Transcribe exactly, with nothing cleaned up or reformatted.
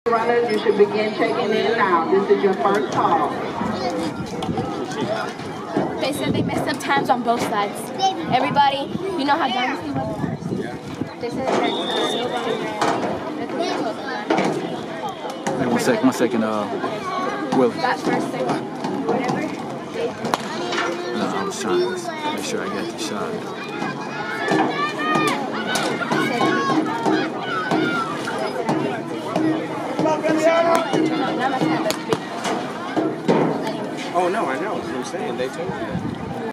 Runners, you should begin checking in now. This is your first call. They said they messed up times on both sides. Everybody, you know how Dynasty was? They said that uh, nobody ran. Hey, one second, one second, uh, Will. That first thing, whatever. No, I was trying to make sure I got the shot. Oh no, I know. That's what I'm saying. They told me that.